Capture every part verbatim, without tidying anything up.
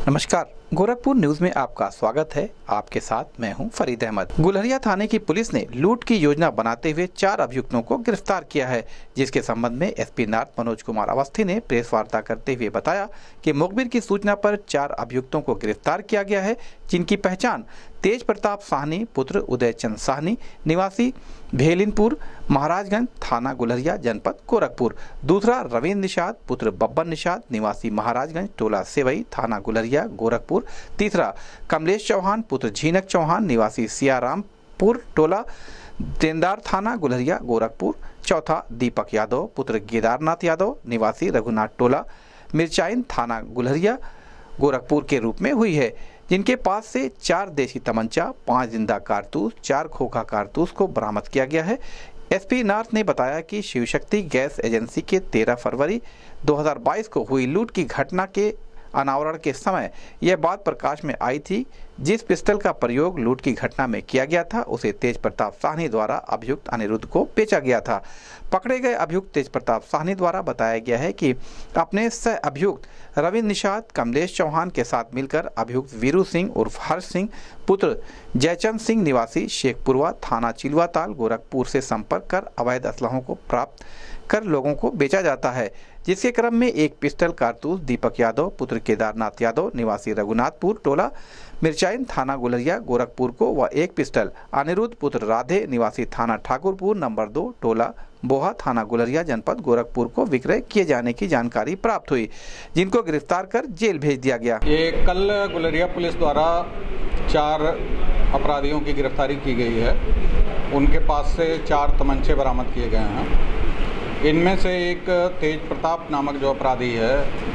नमस्कार, गोरखपुर न्यूज में आपका स्वागत है। आपके साथ मैं हूं फरीद अहमद। गुलरिया थाने की पुलिस ने लूट की योजना बनाते हुए चार अभियुक्तों को गिरफ्तार किया है, जिसके संबंध में एसपी नॉर्थ मनोज कुमार अवस्थी ने प्रेस वार्ता करते हुए बताया कि मुखबिर की सूचना पर चार अभियुक्तों को गिरफ्तार किया गया है, जिनकी पहचान तेज प्रताप साहनी पुत्र उदय चंद साहनी निवासी भेलिनपुर महाराजगंज थाना गुलरिया जनपद गोरखपुर, दूसरा रविंद्र निषाद पुत्र बब्बन निषाद निवासी महाराजगंज टोला सेवई थाना गुलरिया गोरखपुर, तीसरा कमलेश चौहान पुत्र झीनक चौहान निवासी सियारामपुर टोला देनदार थाना गुलरिया गोरखपुर, चौथा दीपक यादव पुत्र केदारनाथ यादव निवासी रघुनाथ टोला मिर्चाइन थाना गुलरिया गोरखपुर के रूप में हुई है, जिनके पास से चार देसी तमंचा, पांच जिंदा कारतूस, चार खोखा कारतूस को बरामद किया गया है। एसपी नॉर्थ ने बताया कि शिवशक्ति गैस एजेंसी के तेरह फरवरी दो हज़ार बाईस को हुई लूट की घटना के अनावरण के समय यह बात प्रकाश में आई थी। जिस पिस्टल का प्रयोग लूट की घटना में किया गया था उसे तेज प्रताप साहनी द्वारा अभियुक्त अनिरुद्ध को बेचा गया था। पकड़े गए अभियुक्त तेज प्रताप साहनी द्वारा बताया गया है कि अपने सह अभियुक्त रविंद्र निषाद कमलेश चौहान के साथ मिलकर अभियुक्त वीरू सिंह उर्फ हर्ष सिंह पुत्र जयचंद सिंह निवासी शेखपुरवा थाना चिलवाताल गोरखपुर से संपर्क कर अवैध असलहों को प्राप्त कर लोगों को बेचा जाता है, जिसके क्रम में एक पिस्टल कारतूस दीपक यादव पुत्र केदारनाथ यादव निवासी रघुनाथपुर टोला मिर्चाइन थाना गुलरिया गोरखपुर को व एक पिस्टल अनिरुद्ध पुत्र राधे निवासी थाना ठाकुरपुर नंबर दो टोला बोहा थाना गुलरिया जनपद गोरखपुर को विक्रय किए जाने की जानकारी प्राप्त हुई, जिनको गिरफ्तार कर जेल भेज दिया गया। ये कल गुलरिया पुलिस द्वारा चार अपराधियों की गिरफ्तारी की गई है। उनके पास से चार तमंचे बरामद किए गए हैं। इनमें से एक तेज प्रताप नामक जो अपराधी है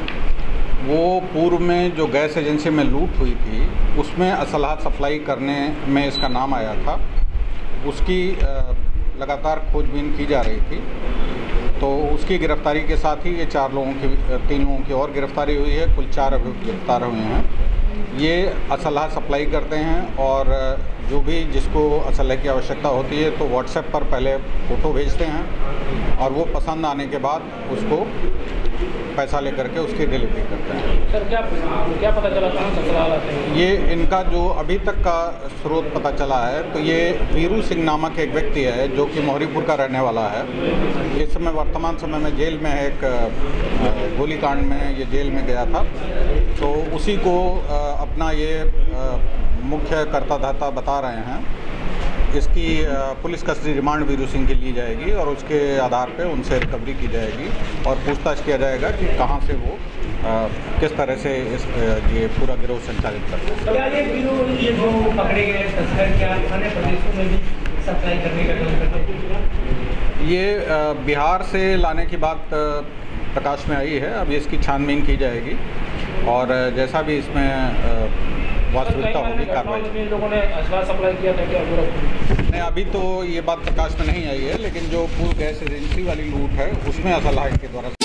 वो पूर्व में जो गैस एजेंसी में लूट हुई थी उसमें असलहा सप्लाई करने में इसका नाम आया था। उसकी लगातार खोजबीन की जा रही थी, तो उसकी गिरफ्तारी के साथ ही ये चार लोगों की तीन लोगों की और गिरफ्तारी हुई है। कुल चार अभियुक्त गिरफ्तार हुए हैं। ये असलहा सप्लाई करते हैं और जो भी जिसको असलहे की आवश्यकता होती है तो व्हाट्सएप पर पहले फ़ोटो भेजते हैं और वो पसंद आने के बाद उसको पैसा लेकर के उसकी डिलीवरी करते हैं। सर क्या क्या पता चला कहाँ से असलहा लाते हैं? ये इनका जो अभी तक का स्रोत पता चला है तो ये वीरू सिंह नामक एक व्यक्ति है जो कि मोहरीपुर का रहने वाला है। इस समय वर्तमान समय में जेल में है, एक गोलीकांड में ये जेल में गया था, तो उसी को अपना ये मुख्य कर्ता धर्ता बता रहे हैं। इसकी police custody remand Veeru Singh की ली जाएगी और उसके आधार पे उनसे रिकवरी की जाएगी और पूछताछ किया जाएगा कि कहां से वो आ, किस तरह से इस ये पूरा गिरोह संचालित करते हैं। क्या ये वीरू ये जो पकड़े गए तस्कर क्या अन्य प्रदेशों में भी सप्लाई करने का काम करते हैं? ये आ, बिहार से लाने की बात प्रकाश में आई है। अब इसकी छानबीन की जाएगी और जैसा भी इसमें वास्तविकता होगी कार्रवाई। लोगों ने असला सप्लाई किया था क्या? नहीं, अभी तो ये बात प्रकाश में नहीं आई है, लेकिन जो पूर्व गैस एजेंसी वाली लूट है उसमें असलहा इनके द्वारा